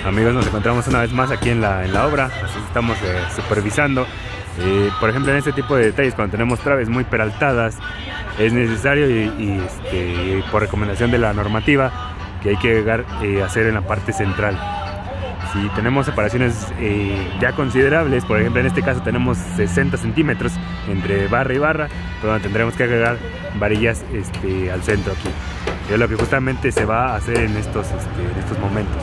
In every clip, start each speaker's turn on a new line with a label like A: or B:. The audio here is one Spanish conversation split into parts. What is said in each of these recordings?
A: Amigos, nos encontramos una vez más aquí en la obra. Estamos supervisando. Por ejemplo, en este tipo de detalles, cuando tenemos traves muy peraltadas, es necesario y por recomendación de la normativa, que hay que llegar a hacer en la parte central. Si tenemos separaciones ya considerables, por ejemplo en este caso tenemos 60 centímetros entre barra y barra, pues tendremos que agregar varillas al centro aquí. Es lo que justamente se va a hacer en estos momentos.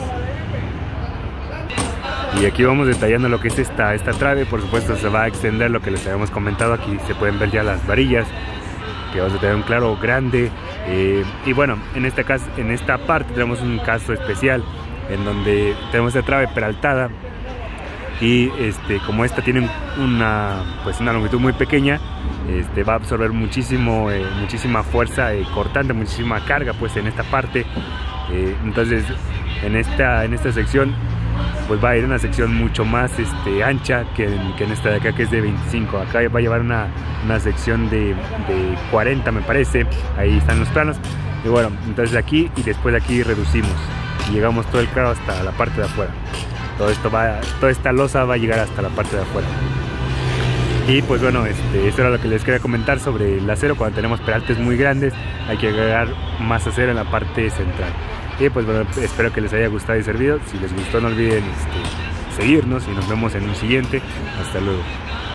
A: Y aquí vamos detallando lo que es esta trave. Por supuesto se va a extender lo que les habíamos comentado. Aquí se pueden ver ya las varillas, que vamos a tener un claro grande. Y bueno, en este caso, en esta parte tenemos un caso especial en donde tenemos esta trave peraltada y como esta tiene una longitud muy pequeña, va a absorber muchísima fuerza cortante, muchísima carga pues en esta parte. Entonces en esta sección pues va a ir una sección mucho más ancha que en esta de acá, que es de 25. Acá va a llevar una sección de 40 me parece. Ahí están los planos. Y bueno, entonces aquí y después de aquí reducimos y llegamos todo el claro hasta la parte de afuera. Toda esta losa va a llegar hasta la parte de afuera. Y pues bueno, eso era lo que les quería comentar sobre el acero. Cuando tenemos peraltes muy grandes hay que agregar más acero en la parte central. Y pues bueno, espero que les haya gustado y servido. Si les gustó, no olviden seguirnos y nos vemos en un siguiente. Hasta luego.